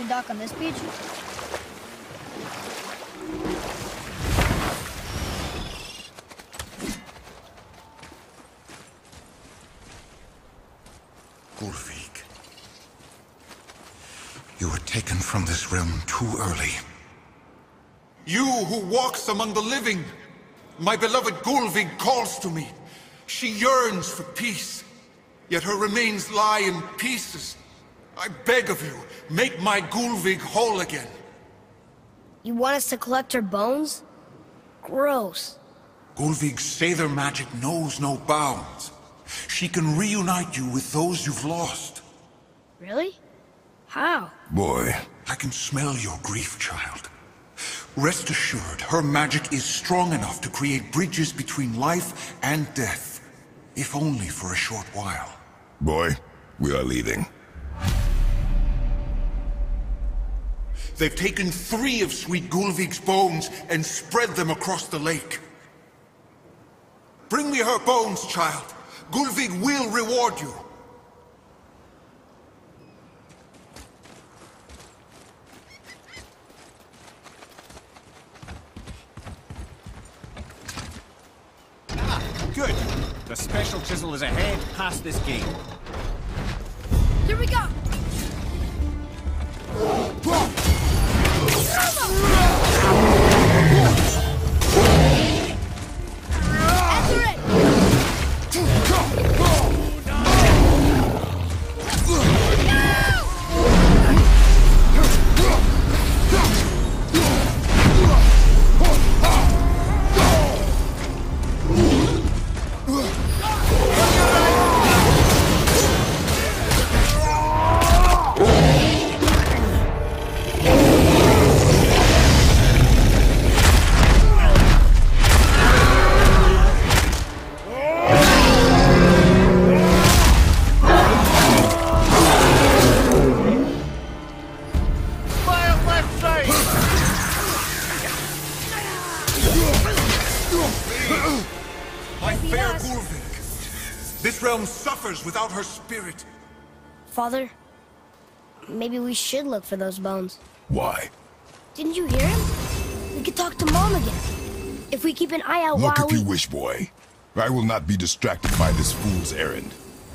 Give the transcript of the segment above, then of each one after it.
dock on this beach? Gulvig. You were taken from this realm too early. You who walks among the living! My beloved Gulvig calls to me. She yearns for peace, yet her remains lie in pieces. I beg of you, make my Gulvig whole again. You want us to collect her bones? Gross. Gulvig's Sather magic knows no bounds. She can reunite you with those you've lost. Really? How? Boy. I can smell your grief, child. Rest assured, her magic is strong enough to create bridges between life and death, if only for a short while. Boy, we are leaving. They've taken 3 of sweet Gulvig's bones and spread them across the lake. Bring me her bones, child. Gulvig will reward you. Good. The special chisel is ahead, past this gate. Here we go! Answer it! Without her spirit. Father, maybe we should look for those bones. Why? Didn't you hear him? We could talk to Mom again. If we keep an eye out Look while if you wish, boy. I will not be distracted by this fool's errand.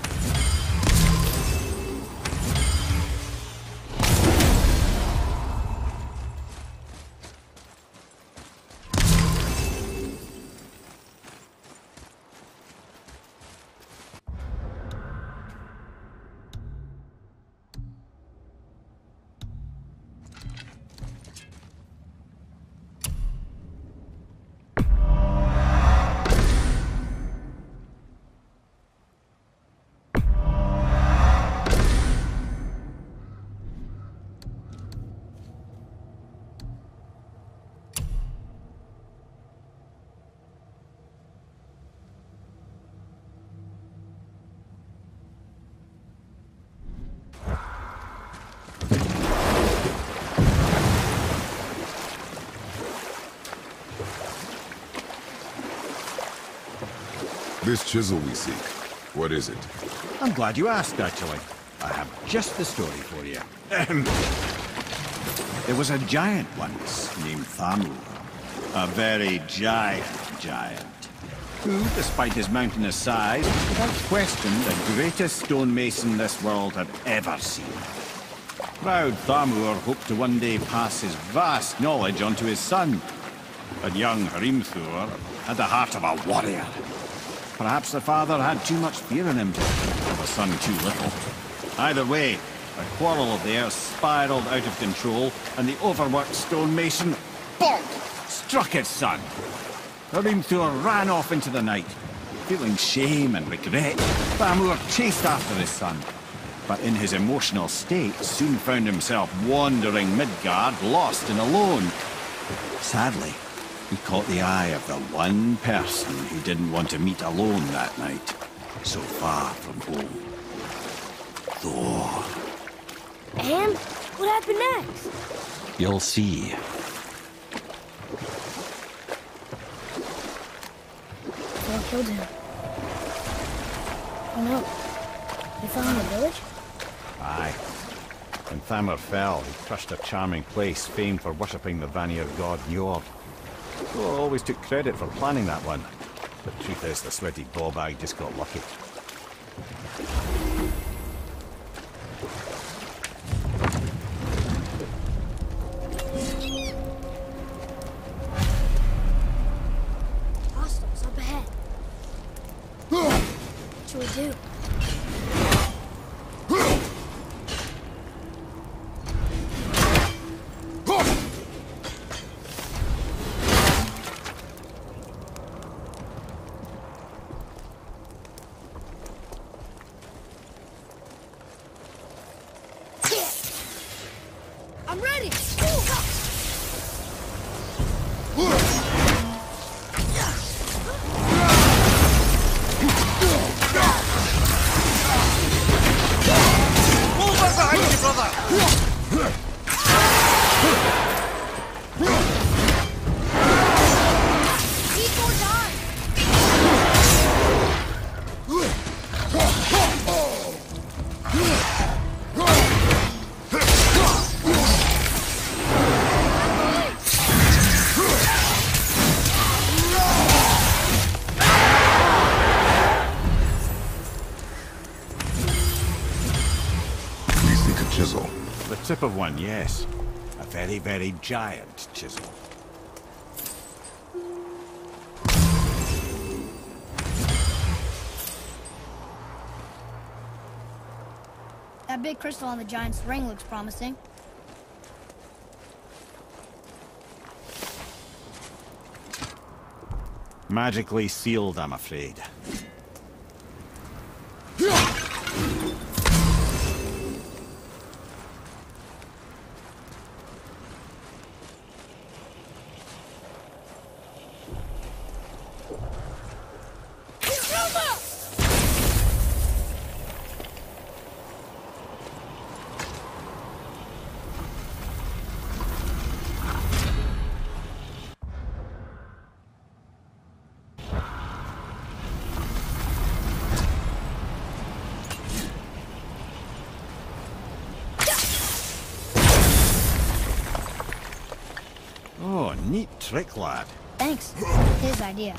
This chisel we seek, what is it? I'm glad you asked, actually. I have just the story for you. There was a giant once named Thamur. A very giant, who, despite his mountainous size, was without question the greatest stonemason this world had ever seen. Proud Thamur hoped to one day pass his vast knowledge on to his son. But young Hrimthur had the heart of a warrior. Perhaps the father had too much fear in him, or the son too little. Either way, a quarrel of theirs spiraled out of control, and the overworked stonemason, bonk, struck his son. Hrimthur ran off into the night. Feeling shame and regret, Thamur chased after his son. But in his emotional state, soon found himself wandering Midgard, lost and alone. Sadly, he caught the eye of the one person who didn't want to meet alone that night, so far from home. Thor. And what happened next? You'll see. Thor killed him. Oh no. You found him in the village? Aye. When Thamur fell, he crushed a charming place famed for worshipping the Vanir god Njord. Thor always took credit for planning that one. But the truth is, the sweaty ballbag just got lucky. Hostiles up ahead. What should we do? I'm ready! Move us behind you, brother! Need more time! We seek a chisel. The tip of one, yes. A very, very giant chisel. That big crystal on the giant's ring looks promising. Magically sealed, I'm afraid. Oh, neat trick, lad. Thanks. His idea.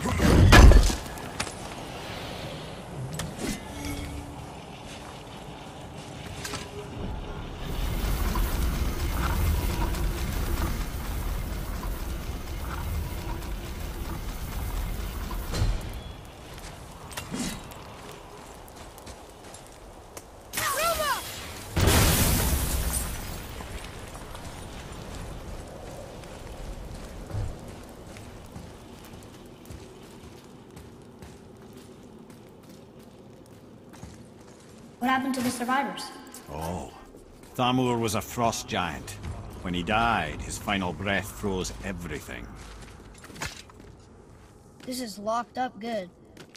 What happened to the survivors? Oh, Thamur was a frost giant. When he died, his final breath froze everything. This is locked up good.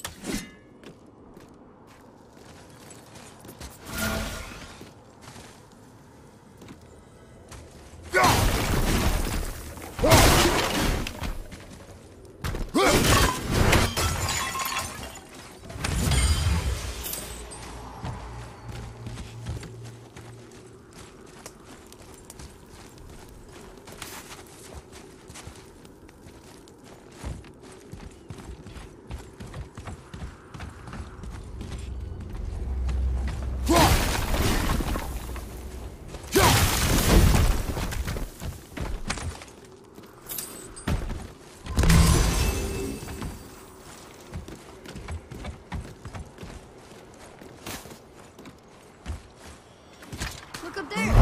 Look up there!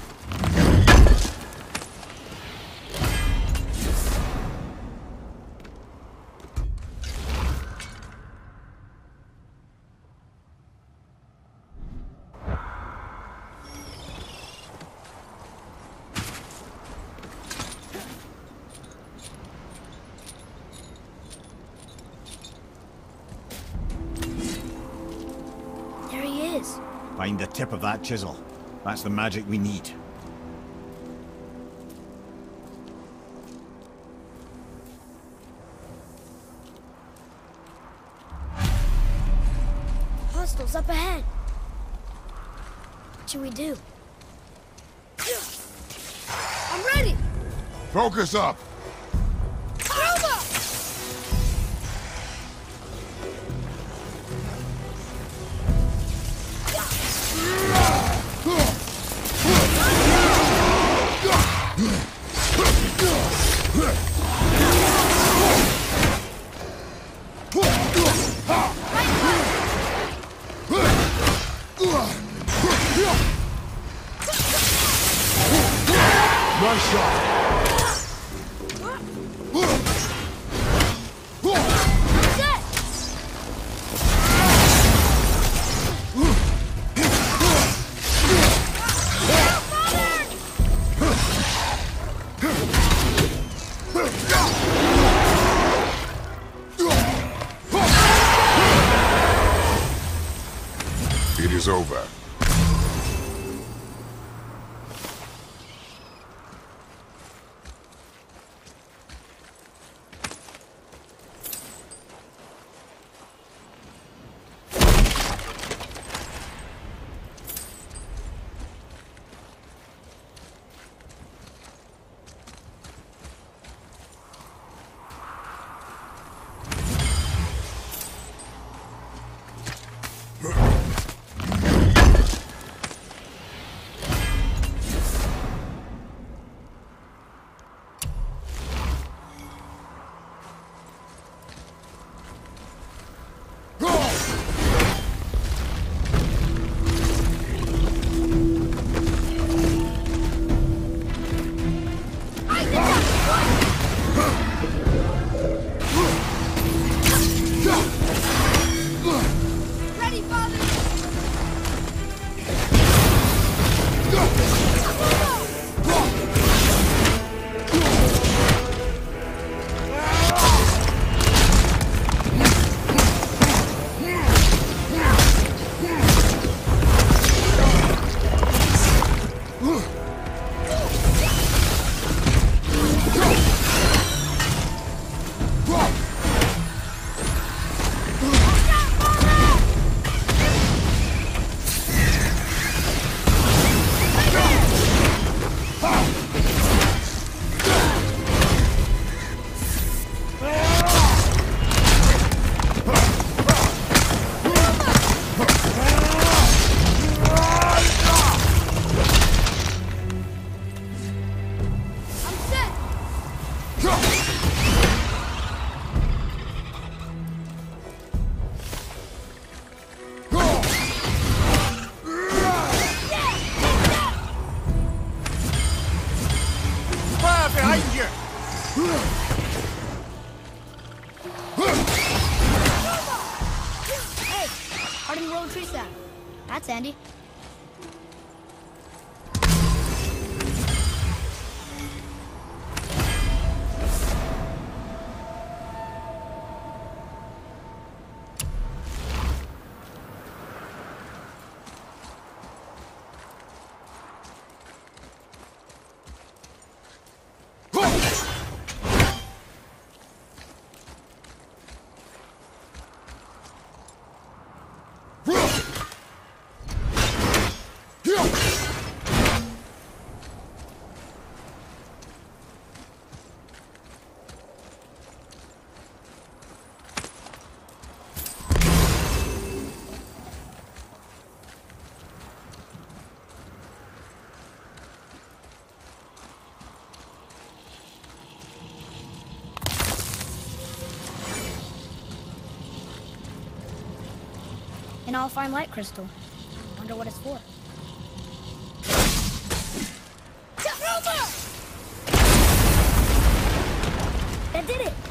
There he is. Find the tip of that chisel. That's the magic we need. Hostiles up ahead. What should we do? I'm ready! Focus up! Roma! Nice shot! It is over. That's handy. An all-fine light crystal. Wonder what it's for. That did it!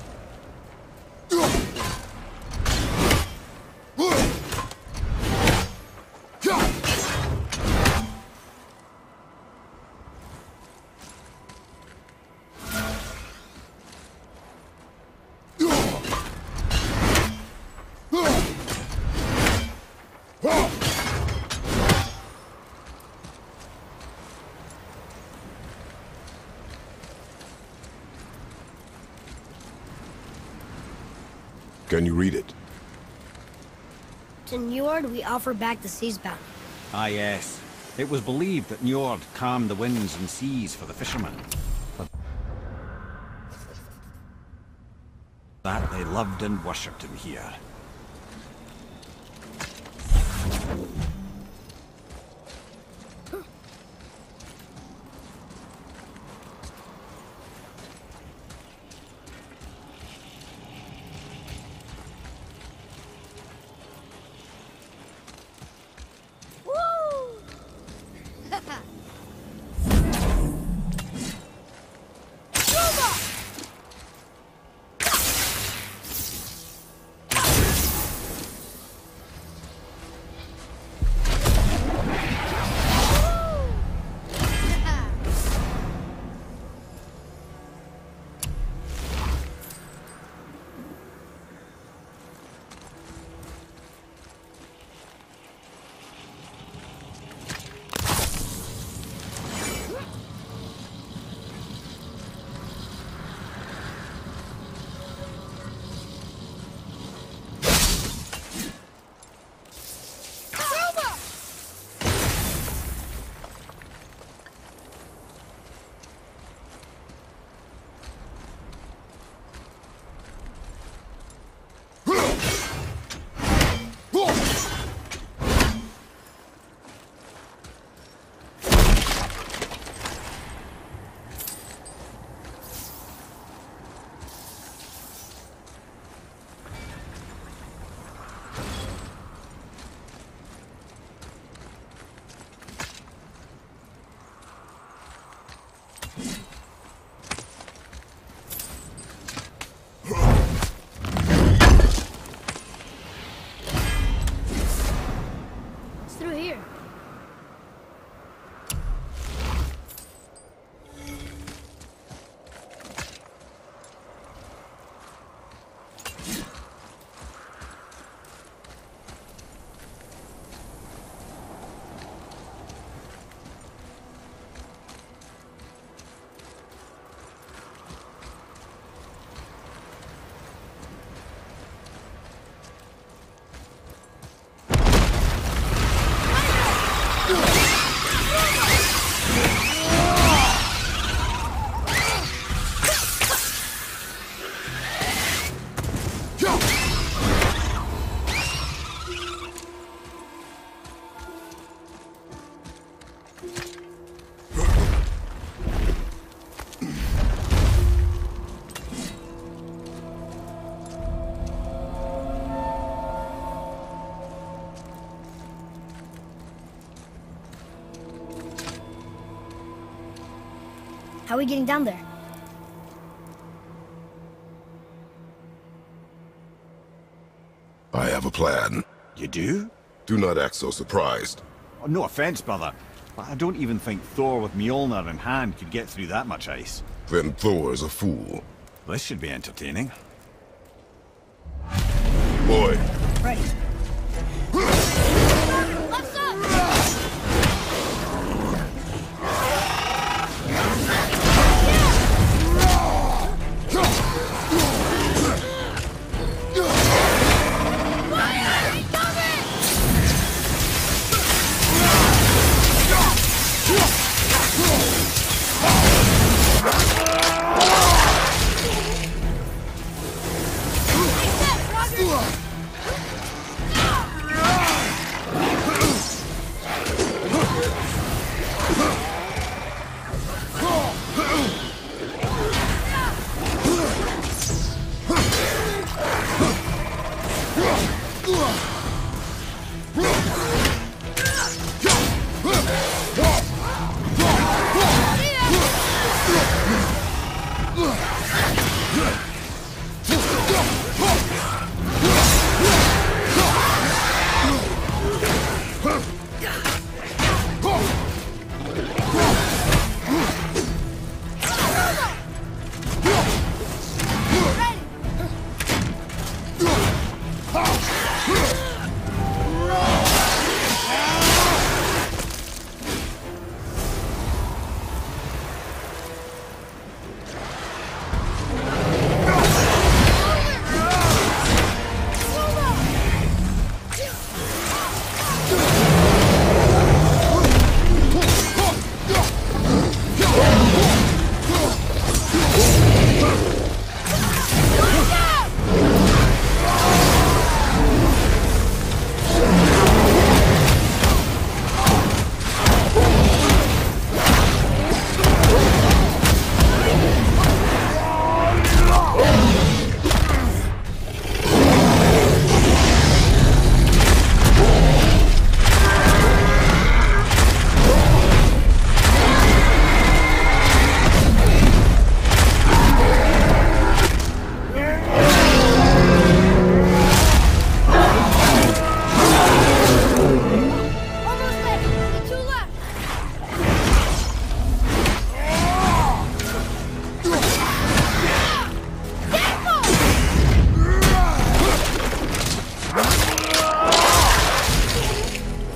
Can you read it? To Neward, we offer back the sea's bounty. Ah, yes. It was believed that Njord calmed the winds and seas for the fishermen. But that they loved and worshipped him here. How are we getting down there? I have a plan. You do? Do not act so surprised. Oh, no offense, brother, but I don't even think Thor with Mjolnir in hand could get through that much ice. Then Thor is a fool. This should be entertaining. Boy. Ready. Let's up!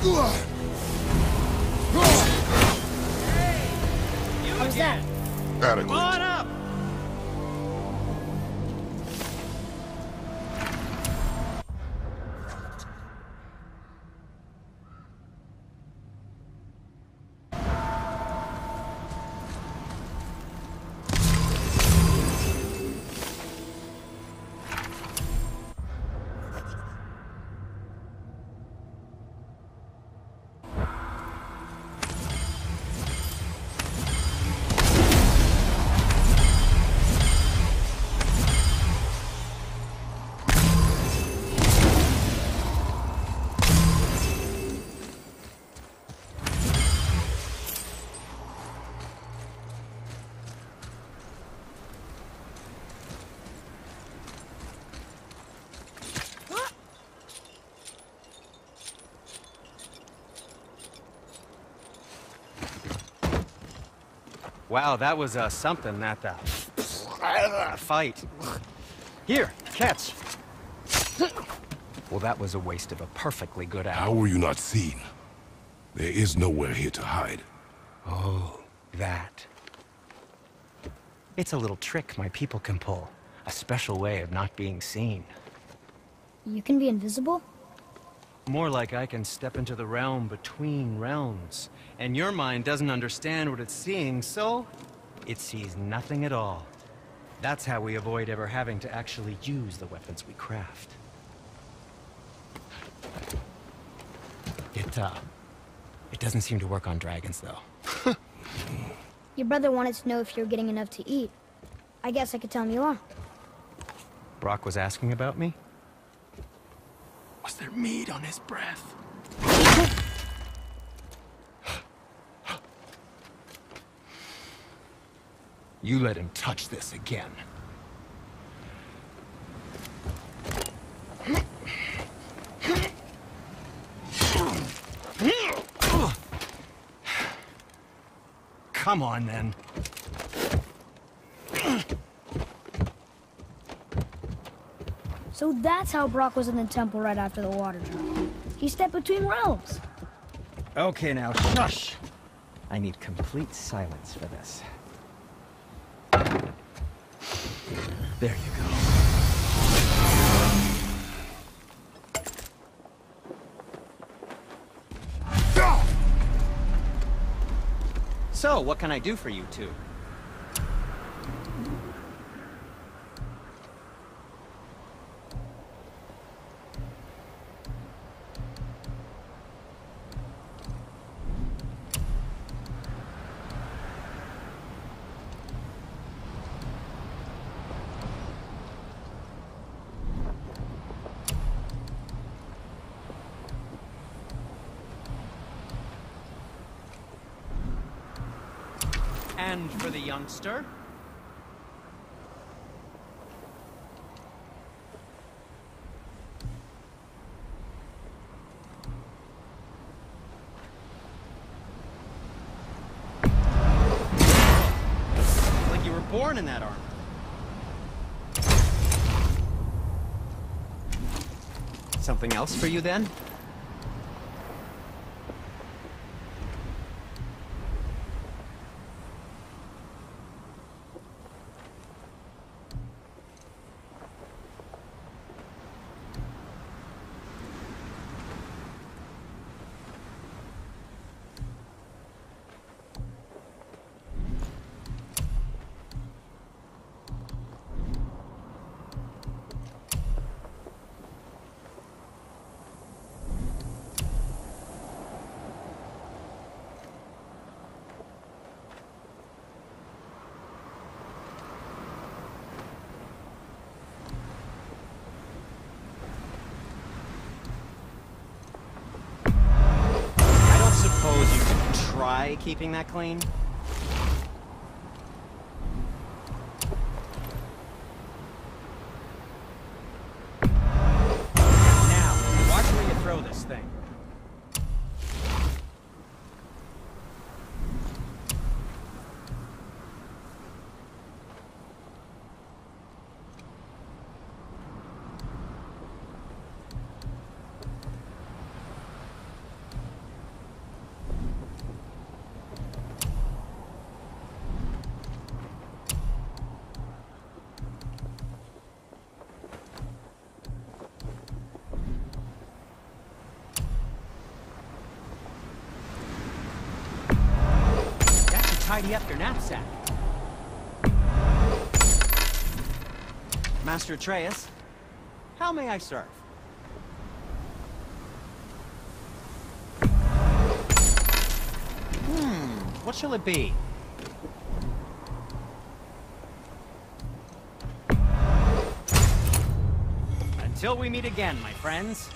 How was that? Adequate. Come on up! Wow, that was something, that fight. Here, catch. Well, that was a waste of a perfectly good How hour. were you not seen? There is nowhere here to hide. Oh, that. It's a little trick my people can pull. A special way of not being seen. You can be invisible? More like I can step into the realm between realms. And your mind doesn't understand what it's seeing, so it sees nothing at all. That's how we avoid ever having to actually use the weapons we craft. It doesn't seem to work on dragons, though. Your brother wanted to know if you're getting enough to eat. I guess I could tell him you are. Brock was asking about me? Was there meat on his breath? You let him touch this again. Come on, then. So that's how Brock was in the temple right after the water drop. He stepped between realms. Okay, now, shush! I need complete silence for this. There you go. So, what can I do for you two? And for the youngster? Like you were born in that armor. Something else for you then? Suppose you could try keeping that clean? Now, watch where you throw this thing. tidy up your knapsack. Master Atreus, how may I serve? What shall it be? Until we meet again, my friends.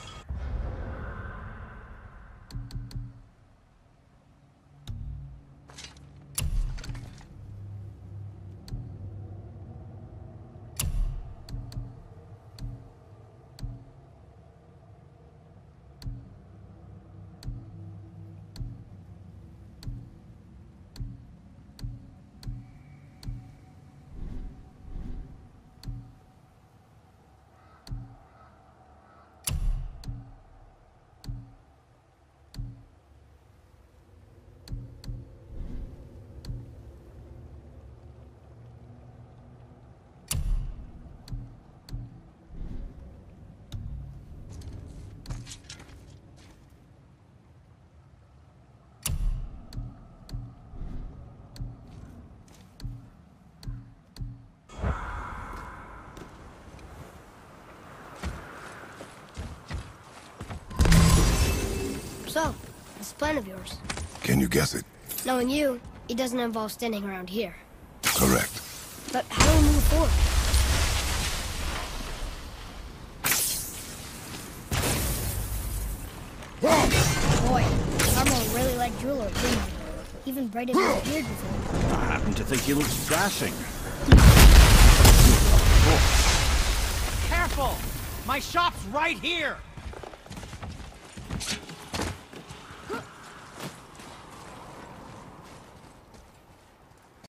So, this plan of yours. Can you guess it? Knowing you, it doesn't involve standing around here. Correct. But how do we move forward? Boy, Thamur really liked Drullo, didn't he? Even braided his beard before. I happen to think he looks dashing. Careful! My shop's right here!